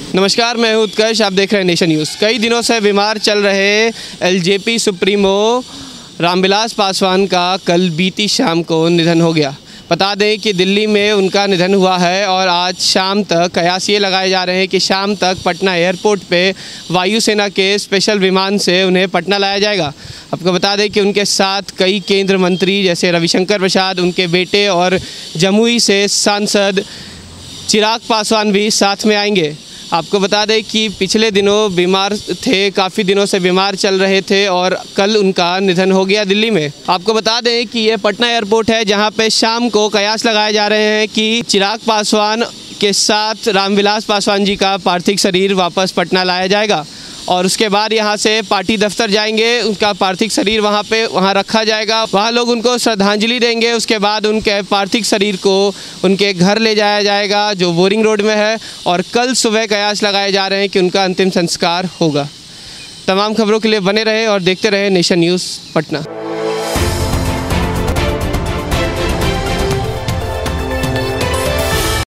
नमस्कार, मैं हूं उत्कर्ष। आप देख रहे हैं नेशन न्यूज़। कई दिनों से बीमार चल रहे एलजेपी सुप्रीमो रामविलास पासवान का कल बीती शाम को निधन हो गया। बता दें कि दिल्ली में उनका निधन हुआ है और आज शाम तक कयास ये लगाए जा रहे हैं कि शाम तक पटना एयरपोर्ट पे वायुसेना के स्पेशल विमान से उन्हें पटना लाया जाएगा। आपको बता दें कि उनके साथ कई केंद्र मंत्री जैसे रविशंकर प्रसाद, उनके बेटे और जमुई से सांसद चिराग पासवान भी साथ में आएंगे। आपको बता दें कि पिछले दिनों बीमार थे, काफ़ी दिनों से बीमार चल रहे थे और कल उनका निधन हो गया दिल्ली में। आपको बता दें कि ये पटना एयरपोर्ट है जहां पे शाम को कयास लगाए जा रहे हैं कि चिराग पासवान के साथ रामविलास पासवान जी का पार्थिव शरीर वापस पटना लाया जाएगा और उसके बाद यहाँ से पार्टी दफ्तर जाएंगे। उनका पार्थिव शरीर वहाँ रखा जाएगा, वहाँ लोग उनको श्रद्धांजलि देंगे। उसके बाद उनके पार्थिव शरीर को उनके घर ले जाया जाएगा जो बोरिंग रोड में है और कल सुबह कयास लगाए जा रहे हैं कि उनका अंतिम संस्कार होगा। तमाम खबरों के लिए बने रहे और देखते रहे नेशन न्यूज़ पटना।